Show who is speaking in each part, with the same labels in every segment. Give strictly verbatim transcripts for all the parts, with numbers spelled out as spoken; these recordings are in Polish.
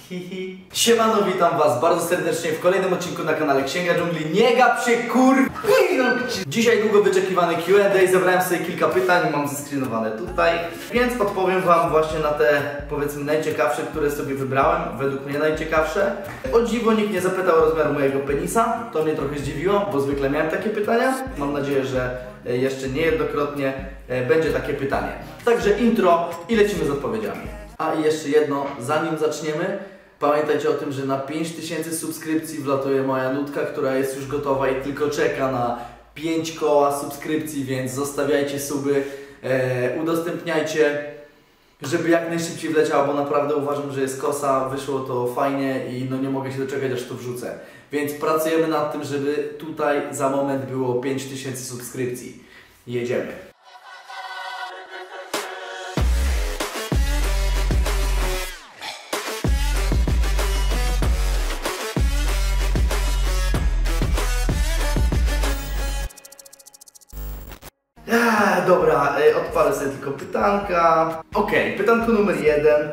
Speaker 1: Hihi. Siemano, witam was bardzo serdecznie w kolejnym odcinku na kanale Księga Dżungli. Nie gap się kur... Dzisiaj długo wyczekiwany Q and A, zebrałem sobie kilka pytań, mam zescreenowane tutaj. Więc odpowiem wam właśnie na te, powiedzmy, najciekawsze, które sobie wybrałem. Według mnie najciekawsze. O dziwo nikt nie zapytał o rozmiar mojego penisa. To mnie trochę zdziwiło, bo zwykle miałem takie pytania. Mam nadzieję, że jeszcze niejednokrotnie będzie takie pytanie. Także intro i lecimy z odpowiedziami. A i jeszcze jedno, zanim zaczniemy, pamiętajcie o tym, że na pięć tysięcy subskrypcji wlatuje moja nutka, która jest już gotowa i tylko czeka na pięć koła subskrypcji, więc zostawiajcie suby, e, udostępniajcie, żeby jak najszybciej wleciało, bo naprawdę uważam, że jest kosa, wyszło to fajnie i no nie mogę się doczekać, aż to wrzucę. Więc pracujemy nad tym, żeby tutaj za moment było pięć tysięcy subskrypcji. Jedziemy. Eee, dobra, e, odpalę sobie tylko pytanka. Okej, okay, pytanko numer jeden.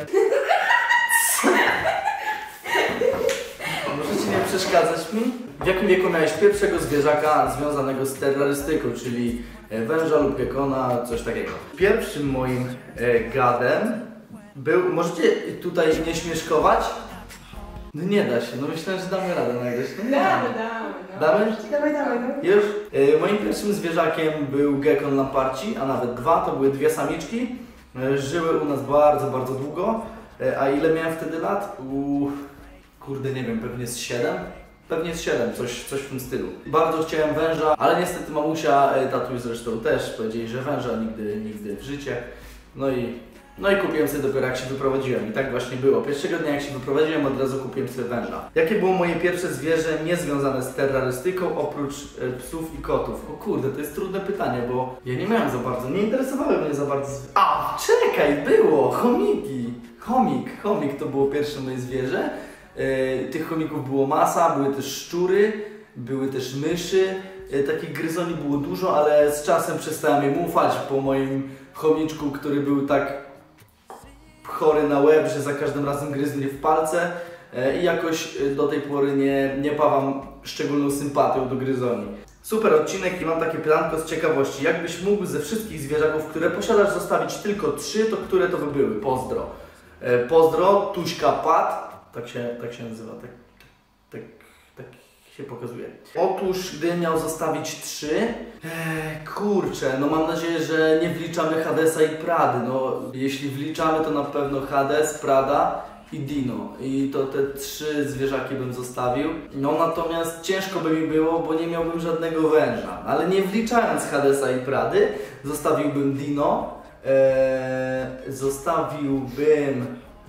Speaker 1: Możecie nie przeszkadzać mi? W jakim wieku miałeś pierwszego zwierzaka związanego z terrorystyką, czyli węża lub gekona, coś takiego? Pierwszym moim e, gadem był... Możecie tutaj nie śmieszkować? No nie da się, no myślałem, że damy radę nagrać. No
Speaker 2: damy, damy. No.
Speaker 1: Damy?
Speaker 2: Dawaj, dawaj, no.
Speaker 1: Już? E, moim pierwszym zwierzakiem był gekon lamparci, a nawet dwa, to były dwie samiczki. E, żyły u nas bardzo, bardzo długo. E, a ile miałem wtedy lat? U... Kurde, nie wiem, pewnie z siedem? Pewnie z siedem, coś, coś w tym stylu. Bardzo chciałem węża, ale niestety mamusia, e, tatuś zresztą też, powiedzieli, że węża nigdy, nigdy w życie. No i... No i kupiłem sobie dopiero jak się wyprowadziłem i tak właśnie było. Pierwszego dnia jak się wyprowadziłem, od razu kupiłem sobie węża. Jakie było moje pierwsze zwierzę niezwiązane z terrorystyką oprócz e, psów i kotów? O kurde, to jest trudne pytanie, bo ja nie miałem za bardzo, nie interesowały mnie za bardzo. A, czekaj, było! Chomiki! Chomik, chomik to było pierwsze moje zwierzę. E, tych chomików było masa, były też szczury, były też myszy. E, takich gryzoni było dużo, ale z czasem przestałem im ufać po moim chomiczku, który był tak chory na łeb, że za każdym razem gryzł mnie w palce e, i jakoś do tej pory nie, nie pawam szczególną sympatią do gryzoni. Super odcinek i mam takie pytanko z ciekawości. Jakbyś mógł ze wszystkich zwierzaków, które posiadasz, zostawić tylko trzy, to które to by były? Pozdro. E, pozdro, Tuśka Pat, tak się, tak się nazywa, tak, tak, tak się pokazuje. Otóż, gdybym miał zostawić trzy, ee, kurczę, no mam nadzieję, że nie wliczamy Hadesa i Prady. No, jeśli wliczamy, to na pewno Hades, Prada i Dino. I to te trzy zwierzaki bym zostawił. No natomiast ciężko by mi było, bo nie miałbym żadnego węża. Ale nie wliczając Hadesa i Prady, zostawiłbym Dino, ee, zostawiłbym...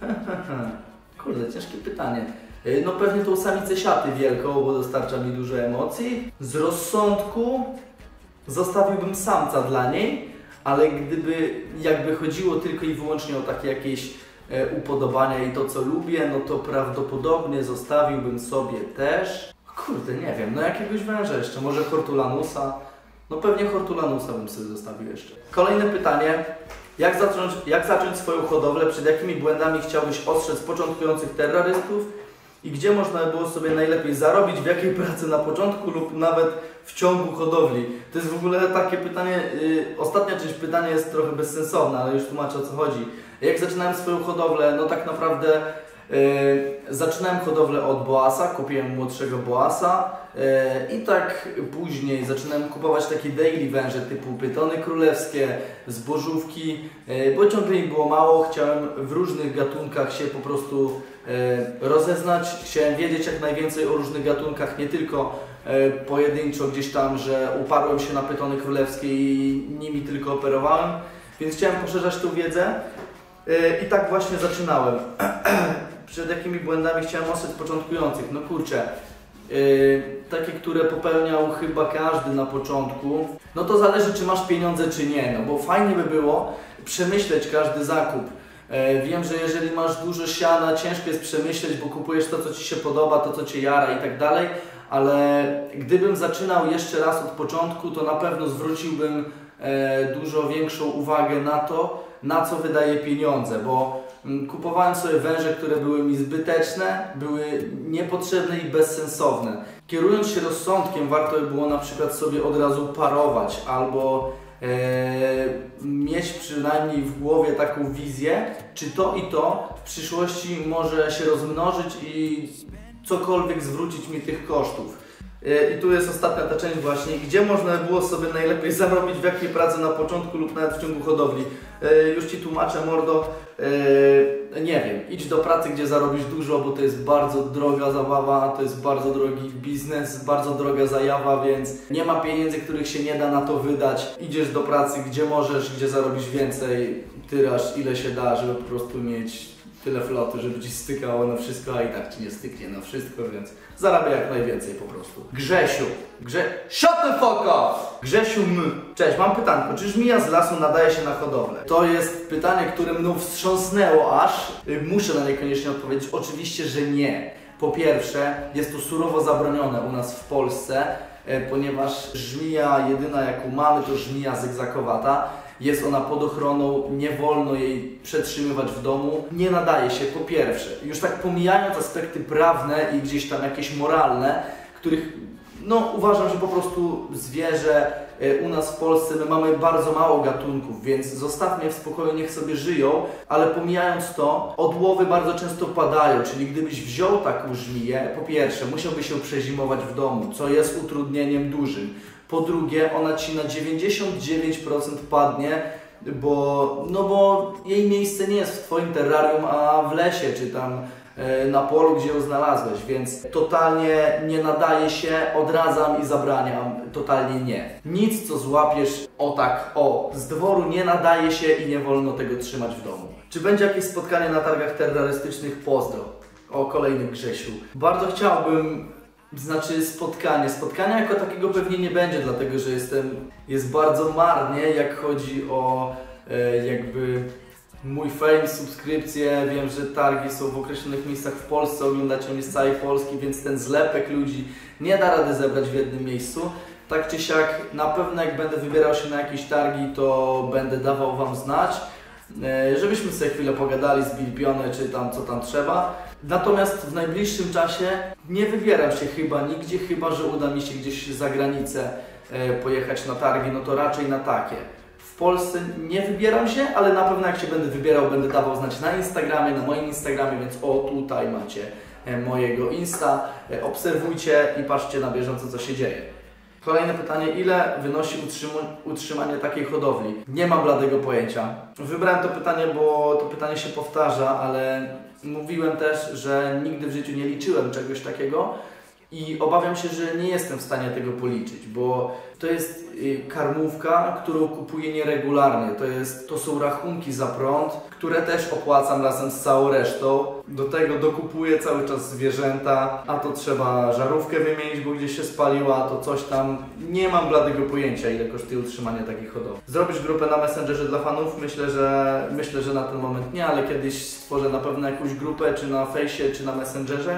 Speaker 1: Kurde, ciężkie pytanie. No pewnie tą samicę siaty wielką, bo dostarcza mi dużo emocji. Z rozsądku zostawiłbym samca dla niej, ale gdyby jakby chodziło tylko i wyłącznie o takie jakieś e, upodobania i to co lubię, no to prawdopodobnie zostawiłbym sobie też... Kurde, nie wiem, no jakiegoś węża jeszcze, może Hortulanusa. No pewnie Hortulanusa bym sobie zostawił jeszcze. Kolejne pytanie. Jak zacząć, jak zacząć swoją hodowlę? Przed jakimi błędami chciałbyś ostrzec początkujących terrorystów? I gdzie można było sobie najlepiej zarobić, w jakiej pracy na początku lub nawet w ciągu hodowli? To jest w ogóle takie pytanie, yy, ostatnia część pytania jest trochę bezsensowna, ale już tłumaczę o co chodzi. Jak zaczynałem swoją hodowlę, no tak naprawdę yy, zaczynałem hodowlę od boasa, kupiłem młodszego boasa yy, i tak później zaczynałem kupować takie daily węże typu pytony królewskie, zbożówki, yy, bo ciągle im było mało, chciałem w różnych gatunkach się po prostu rozeznać, chciałem wiedzieć jak najwięcej o różnych gatunkach, nie tylko pojedynczo gdzieś tam, że uparłem się na pytony królewskie i nimi tylko operowałem, więc chciałem poszerzać tą wiedzę i tak właśnie zaczynałem. Przed jakimi błędami chciałem ostrzec początkujących? No kurczę, takie, które popełniał chyba każdy na początku, no to zależy czy masz pieniądze czy nie, no bo fajnie by było przemyśleć każdy zakup. Wiem, że jeżeli masz dużo siana, ciężko jest przemyśleć, bo kupujesz to, co Ci się podoba, to, co Cię jara i tak dalej, ale gdybym zaczynał jeszcze raz od początku, to na pewno zwróciłbym dużo większą uwagę na to, na co wydaję pieniądze, bo Kupowałem sobie węże, które były mi zbyteczne, były niepotrzebne i bezsensowne. Kierując się rozsądkiem, warto by było na przykład sobie od razu parować albo e, mieć przynajmniej w głowie taką wizję, czy to i to w przyszłości może się rozmnożyć i cokolwiek zwrócić mi tych kosztów. I tu jest ostatnia ta część właśnie, gdzie można było sobie najlepiej zarobić, w jakiej pracy na początku lub nawet w ciągu hodowli. Już Ci tłumaczę, mordo, nie wiem, idź do pracy, gdzie zarobisz dużo, bo to jest bardzo droga zabawa, to jest bardzo drogi biznes, bardzo droga zajawa, więc nie ma pieniędzy, których się nie da na to wydać. Idziesz do pracy, gdzie możesz, gdzie zarobisz więcej, tyraż ile się da, żeby po prostu mieć tyle floty, żeby Ci stykało na wszystko, a i tak Ci nie styknie na wszystko, więc zarabiaj jak najwięcej po prostu. Grzesiu, Grze... Shut the fuck up! Grzesiu M. Cześć, mam pytanko, czy żmija z lasu nadaje się na hodowlę? To jest pytanie, które mną wstrząsnęło aż. Muszę na nie koniecznie odpowiedzieć. Oczywiście, że nie. Po pierwsze, jest to surowo zabronione u nas w Polsce, ponieważ żmija jedyna jaką mamy to żmija zygzakowata. Jest ona pod ochroną, nie wolno jej przetrzymywać w domu. Nie nadaje się, po pierwsze, już tak pomijając aspekty prawne i gdzieś tam jakieś moralne, których no uważam, że po prostu zwierzę u nas w Polsce my mamy bardzo mało gatunków, więc zostawmy je w spokoju, niech sobie żyją, ale pomijając to, odłowy bardzo często padają, czyli gdybyś wziął taką żmiję, po pierwsze musiałby się przezimować w domu, co jest utrudnieniem dużym. Po drugie, ona Ci na dziewięćdziesiąt dziewięć procent padnie, bo, no bo jej miejsce nie jest w Twoim terrarium, a w lesie, czy tam e, na polu, gdzie ją znalazłeś, więc totalnie nie nadaje się, odradzam i zabraniam, totalnie nie. Nic, co złapiesz o tak, o, z dworu nie nadaje się i nie wolno tego trzymać w domu. Czy będzie jakieś spotkanie na targach terrorystycznych? Pozdro. O, kolejny Grzesiu. Bardzo chciałbym... Znaczy spotkanie. Spotkania jako takiego pewnie nie będzie, dlatego że jestem, jest bardzo marnie, jak chodzi o e, jakby mój fame, subskrypcje. Wiem, że targi są w określonych miejscach w Polsce, oglądacie mnie z całej Polski, więc ten zlepek ludzi nie da rady zebrać w jednym miejscu. Tak czy siak, na pewno jak będę wybierał się na jakieś targi, to będę dawał Wam znać, e, żebyśmy sobie chwilę pogadali, zbili pionę, czy tam co tam trzeba. Natomiast w najbliższym czasie nie wybieram się chyba nigdzie, chyba że uda mi się gdzieś za granicę e, pojechać na targi, no to raczej na takie. W Polsce nie wybieram się, ale na pewno jak się będę wybierał, będę dawał znać na Instagramie, na moim Instagramie, więc o tutaj macie e, mojego Insta. E, obserwujcie i patrzcie na bieżąco, co się dzieje. Kolejne pytanie, ile wynosi utrzymanie takiej hodowli? Nie mam bladego pojęcia. Wybrałem to pytanie, bo to pytanie się powtarza, ale mówiłem też, że nigdy w życiu nie liczyłem czegoś takiego i obawiam się, że nie jestem w stanie tego policzyć, bo to jest karmówka, którą kupuję nieregularnie. To, jest, to są rachunki za prąd, które też opłacam razem z całą resztą. Do tego dokupuję cały czas zwierzęta, a to trzeba żarówkę wymienić, bo gdzieś się spaliła, to coś tam. Nie mam bladego pojęcia, ile kosztuje utrzymanie takiej hodowli. Zrobisz grupę na Messengerze dla fanów? Myślę, że myślę, że na ten moment nie, ale kiedyś stworzę na pewno jakąś grupę, czy na fejsie, czy na Messengerze.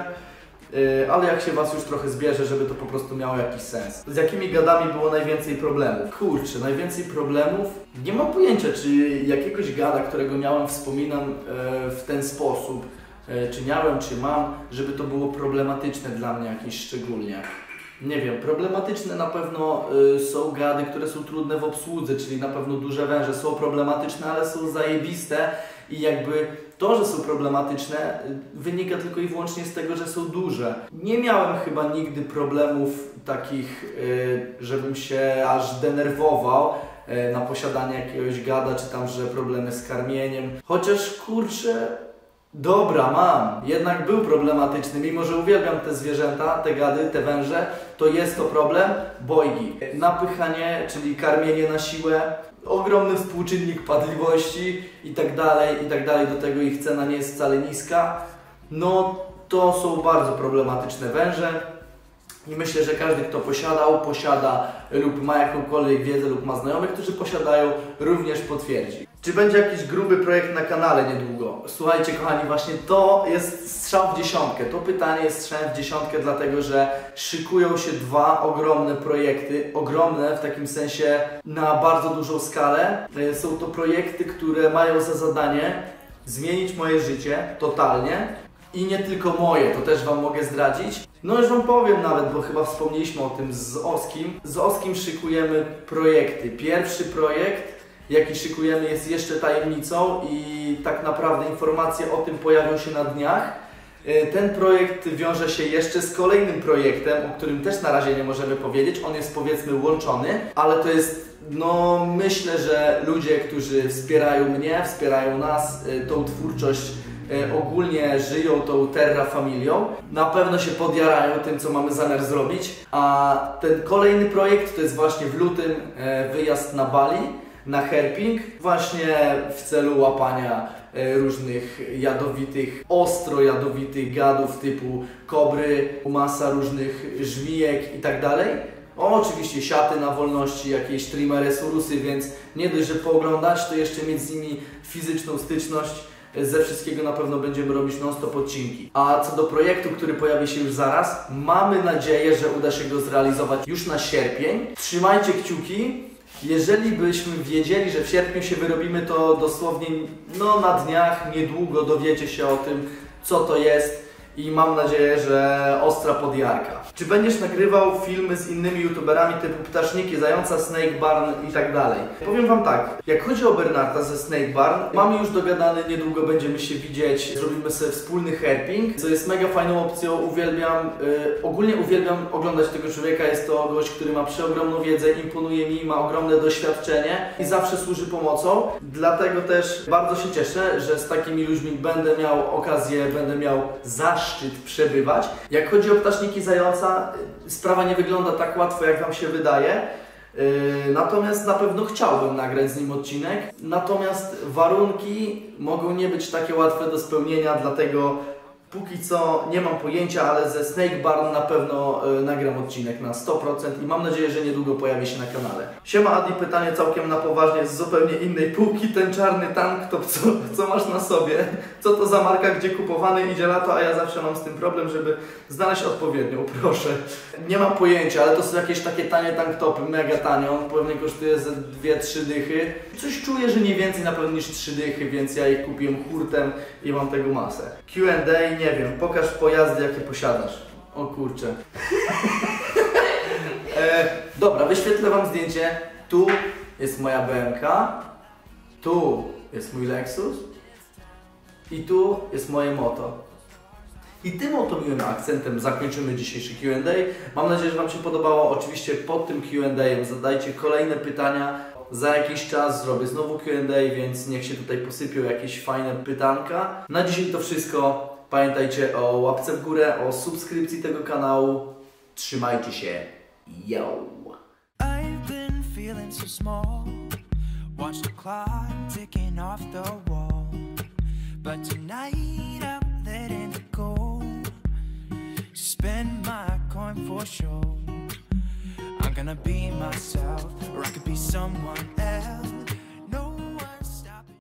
Speaker 1: Yy, ale jak się Was już trochę zbierze, żeby to po prostu miało jakiś sens. Z jakimi gadami było najwięcej problemów? Kurczę, najwięcej problemów? Nie mam pojęcia, czy jakiegoś gada, którego miałem, wspominam yy, w ten sposób, yy, czy miałem, czy mam, żeby to było problematyczne dla mnie jakieś szczególnie. Nie wiem, problematyczne na pewno y, są gady, które są trudne w obsłudze, czyli na pewno duże węże są problematyczne, ale są zajebiste i jakby to, że są problematyczne y, wynika tylko i wyłącznie z tego, że są duże. Nie miałem chyba nigdy problemów takich, y, żebym się aż denerwował y, na posiadanie jakiegoś gada, czy tam, że problemy z karmieniem. Chociaż kurczę... Dobra, mam. Jednak był problematyczny, mimo że uwielbiam te zwierzęta, te gady, te węże, to jest to problem. Bojgi. Napychanie, czyli karmienie na siłę, ogromny współczynnik padliwości i tak dalej, i tak dalej. Do tego ich cena nie jest wcale niska. No, to są bardzo problematyczne węże. I myślę, że każdy, kto posiadał, posiada lub ma jakąkolwiek wiedzę lub ma znajomych, którzy posiadają, również potwierdzi. Czy będzie jakiś gruby projekt na kanale niedługo? Słuchajcie kochani, właśnie to jest strzał w dziesiątkę. To pytanie jest strzałem w dziesiątkę, dlatego że szykują się dwa ogromne projekty. Ogromne w takim sensie na bardzo dużą skalę. Są to projekty, które mają za zadanie zmienić moje życie totalnie i nie tylko moje, to też Wam mogę zdradzić. No już Wam powiem nawet, bo chyba wspomnieliśmy o tym z Oskim. Z Oskim szykujemy projekty. Pierwszy projekt, jaki szykujemy, jest jeszcze tajemnicą i tak naprawdę informacje o tym pojawią się na dniach. Ten projekt wiąże się jeszcze z kolejnym projektem, o którym też na razie nie możemy powiedzieć. On jest powiedzmy łączony, ale to jest, no myślę, że ludzie, którzy wspierają mnie, wspierają nas, tą twórczość, ogólnie żyją tą Terra Familią, na pewno się podjarają tym, co mamy zamiar zrobić. A ten kolejny projekt to jest właśnie w lutym wyjazd na Bali, na herping, właśnie w celu łapania różnych jadowitych, ostro jadowitych gadów typu kobry, masa różnych żmijek i tak dalej. O, oczywiście siaty na wolności, jakieś trimeresurusy, więc nie dość, że pooglądać, to jeszcze mieć z nimi fizyczną styczność. Ze wszystkiego na pewno będziemy robić non-stop odcinki. A co do projektu, który pojawi się już zaraz, mamy nadzieję, że uda się go zrealizować już na sierpień. Trzymajcie kciuki. Jeżeli byśmy wiedzieli, że w sierpniu się wyrobimy, to dosłownie no, na dniach, niedługo dowiecie się o tym, co to jest i mam nadzieję, że ostra podjarka. Czy będziesz nagrywał filmy z innymi youtuberami typu Ptaszniki, Zająca, Snake Barn i tak dalej? Powiem Wam tak, jak chodzi o Bernarda ze Snake Barn, mamy już dogadany, niedługo będziemy się widzieć, zrobimy sobie wspólny herping, co jest mega fajną opcją, uwielbiam, yy, ogólnie uwielbiam oglądać tego człowieka, jest to gość, który ma przeogromną wiedzę, imponuje mi, ma ogromne doświadczenie i zawsze służy pomocą, dlatego też bardzo się cieszę, że z takimi ludźmi będę miał okazję, będę miał zaszczyt przebywać. Jak chodzi o Ptaszniki, Zająca, sprawa nie wygląda tak łatwo, jak Wam się wydaje. Yy, natomiast na pewno chciałbym nagrać z nim odcinek. Natomiast warunki mogą nie być takie łatwe do spełnienia, dlatego póki co nie mam pojęcia, ale ze Snake Barn na pewno yy, nagram odcinek na sto procent i mam nadzieję, że niedługo pojawi się na kanale. Siema Adi, pytanie całkiem na poważnie z zupełnie innej półki. Ten czarny tank top, co, co masz na sobie? Co to za marka, gdzie kupowany? Idzie lato, a ja zawsze mam z tym problem, żeby znaleźć odpowiednią, proszę. Nie mam pojęcia, ale to są jakieś takie tanie tanktopy, mega tanie. On pewnie kosztuje ze dwie trzy dychy. Coś czuję, że nie więcej na pewno niż trzy dychy, więc ja ich kupiłem hurtem i mam tego masę. Q and A, nie wiem, pokaż pojazdy, jakie posiadasz. O kurczę. e, dobra, wyświetlę Wam zdjęcie. Tu jest moja B M K, tu jest mój Lexus i tu jest moje moto. I tym oto miłym akcentem zakończymy dzisiejszy Q and A. Mam nadzieję, że Wam się podobało. Oczywiście pod tym Q and A zadajcie kolejne pytania. Za jakiś czas zrobię znowu Q and A, więc niech się tutaj posypią jakieś fajne pytanka. Na dzisiaj to wszystko. Pamiętajcie o łapce w górę, o subskrypcji tego kanału. Trzymajcie się. Yo!
Speaker 3: I've been feeling so small. Watch the clock ticking off the wall. But tonight I'm letting it go. Spend my coin for sure. I'm gonna be myself, or I could be someone else.